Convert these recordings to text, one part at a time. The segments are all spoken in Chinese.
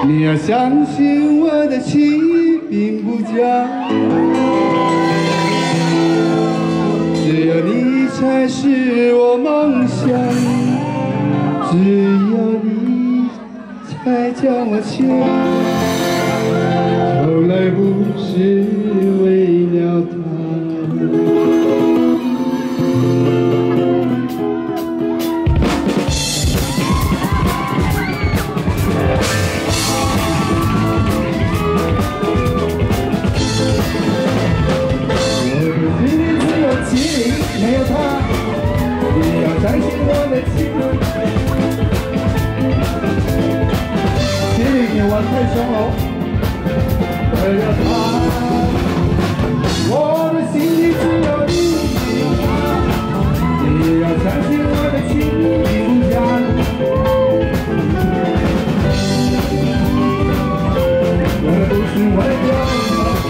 你要相信我的情并不假，只有你才是我梦想，只有你才将我牵，从来不是为了他。 没有他，你要相信我的情人。今天晚太凶了，为了他，我的心里只有你。你要相信我的情不假，我不是为了他。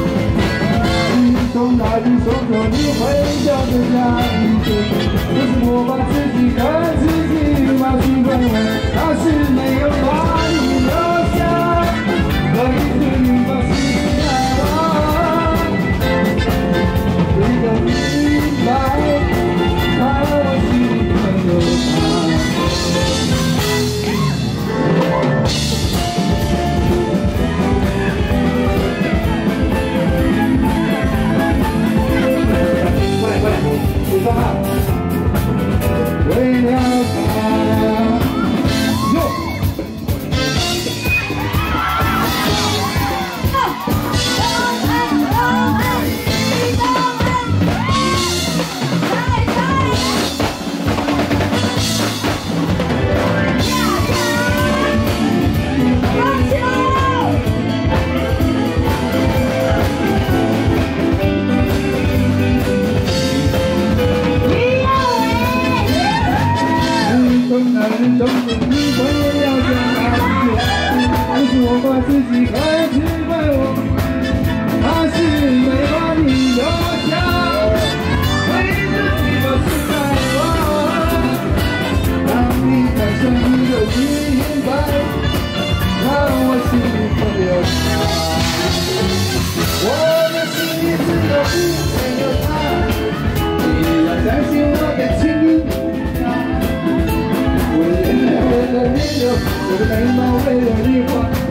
从哪里说说你会笑着讲一句，可是我把自己跟自己把心问问，那是没有把你留下，可以对你把心开了，你都明白，在我心里没有他。 为了他，男人总是你为了讲爱情，不是我把自己开始怪我，他是没把你留下，为自己把心开了。当你看上你就明白，让我心里没有他，我的心里只有你，没有他。你要相信我的情。 为了你流，我的眉毛为了你画。